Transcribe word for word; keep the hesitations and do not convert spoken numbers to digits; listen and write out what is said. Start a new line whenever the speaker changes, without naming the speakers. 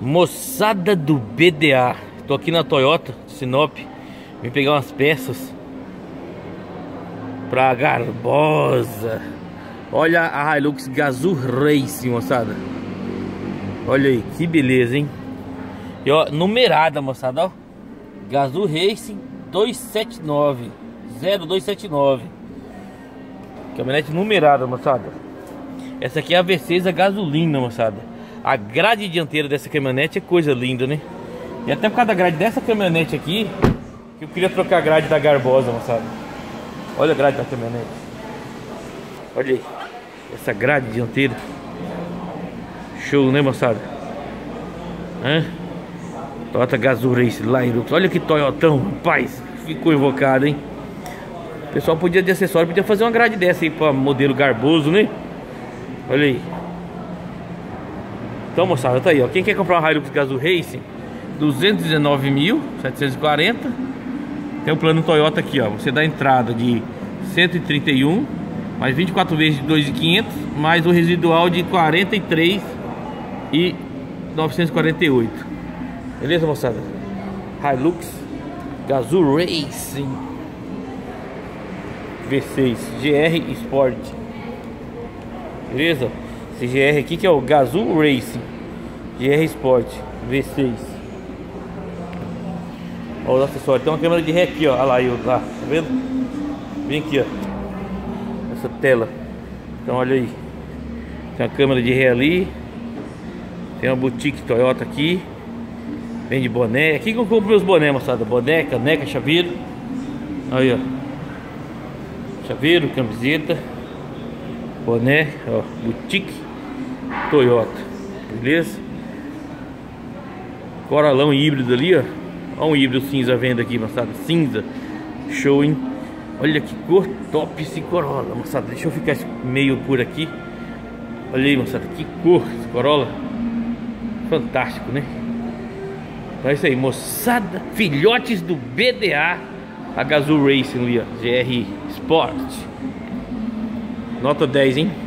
Moçada do B D A, tô aqui na Toyota Sinop. Vim pegar umas peças pra Garbosa. Olha a Hilux Gazoo Racing, moçada. Olha aí, que beleza, hein? E ó, numerada, moçada, ó. Gazoo Racing dois sete nove zero dois sete nove. Caminhonete numerada, moçada. Essa aqui é a V seis a gasolina, moçada. A grade dianteira dessa caminhonete é coisa linda, né? E até por causa da grade dessa caminhonete aqui que eu queria trocar a grade da Garbosa, moçada. Olha a grade da caminhonete. Olha aí, essa grade dianteira. Show, né, moçada? Hã? Toyota Gazoo Race Hilux. Olha que Toyotão, rapaz. Ficou invocado, hein? O pessoal podia de acessório, podia fazer uma grade dessa aí para modelo Garboso, né? Olha aí. Então, moçada, tá aí, ó. Quem quer comprar uma Hilux Gazoo Racing, duzentos e dezenove mil setecentos e quarenta. Tem o plano Toyota aqui, ó. Você dá entrada de cento e trinta e um, mais vinte e quatro vezes de dois mil e quinhentos, mais o residual de quarenta e três mil novecentos e quarenta e oito. Beleza, moçada? Hilux Gazoo Racing V seis G R Sport. Beleza? Esse G R aqui que é o Gazoo Racing G R Sport V seis. Olha os acessórios. Tem uma câmera de ré aqui, ó. Olha lá, eu, lá, tá vendo? Vem aqui, ó. Essa tela. Então olha aí. Tem uma câmera de ré ali. Tem uma boutique Toyota aqui. Vende boné. Aqui que eu compro meus bonés, moçada. Boné, caneca, chaveiro. Aí, ó. Chaveiro, camiseta, boné, ó. Boutique Toyota. Beleza? Corolão híbrido ali, ó. Olha um híbrido cinza vendo aqui, moçada. Cinza. Show, hein? Olha que cor top esse Corolla, moçada. Deixa eu ficar meio por aqui. Olha aí, moçada. Que cor esse Corolla. Fantástico, né? Então é isso aí, moçada. Filhotes do B D A. A Gazoo Racing ali, ó. G R Sport. Nota dez, hein?